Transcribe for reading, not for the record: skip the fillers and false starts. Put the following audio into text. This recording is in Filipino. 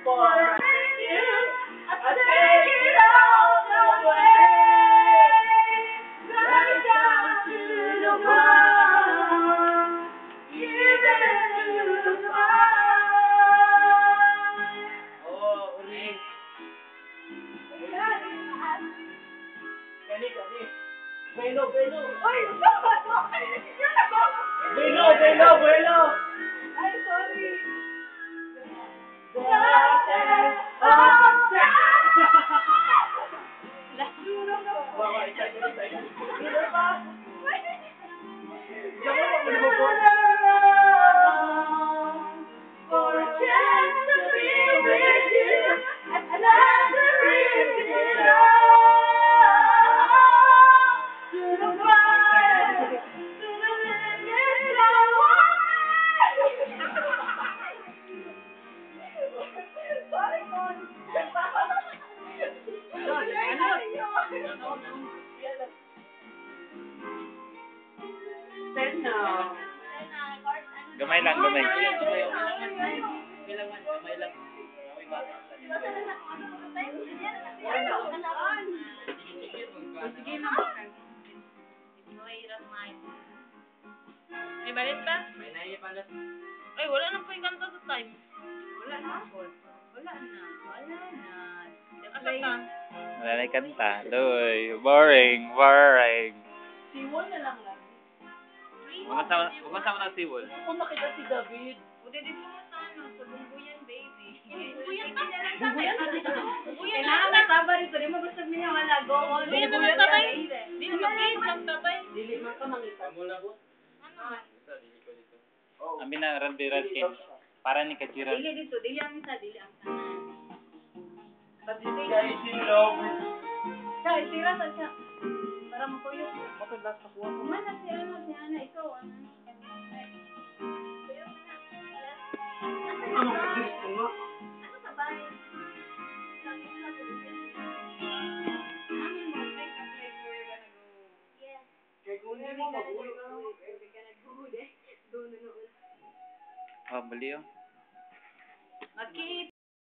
For you, I take it all away. Right down to the ground, even to the fire. Oh, uli. Kani. Belo. Uy! Belo. Ay, sorry. Wawa, isa. Dito pa. For a chance to be with you, and love to risk it all. To the fire, to the limit of Sorry, Con. Gamay lang, gamay. Sige na. Mahirap na ito. May balit ba? May naipalas. Ay, wala na po yung kanta sa time. Wala na. Asa ka? Wala na kanta. Doy, boring. Siwon na lang lang. Huwag sama na siwol. Kung makita si David. O, dito mo sa ano, sa Bumbuyan, baby. Bumbuyan pa? Bumbuyan na. Bumbuyan Kailangan na. na taba rito. Di mo gusto niya wala. Go on. Bumbuyan na lang tabay. Di mo mag-game tabay. Dili man ka mangita. Mula po. Ano? Amin na, Randy. Para ni Kachiran. Dili dito. Dili ang isa. Dili ang kanan. Guys, in love. Siya, isira sa siya. Para makuyo. Bakit last nakuha ko? Mana si Ana, ikaw, ano? Ano ka gusto nga? Ano sa bahay? Sabi mo na tuloy. Namin mo, take a place where you're gonna go. Yes. Kaya kung hindi mo magulo ka naman. We're gonna go there. Doon na noon. Oh, bali oh. Makita.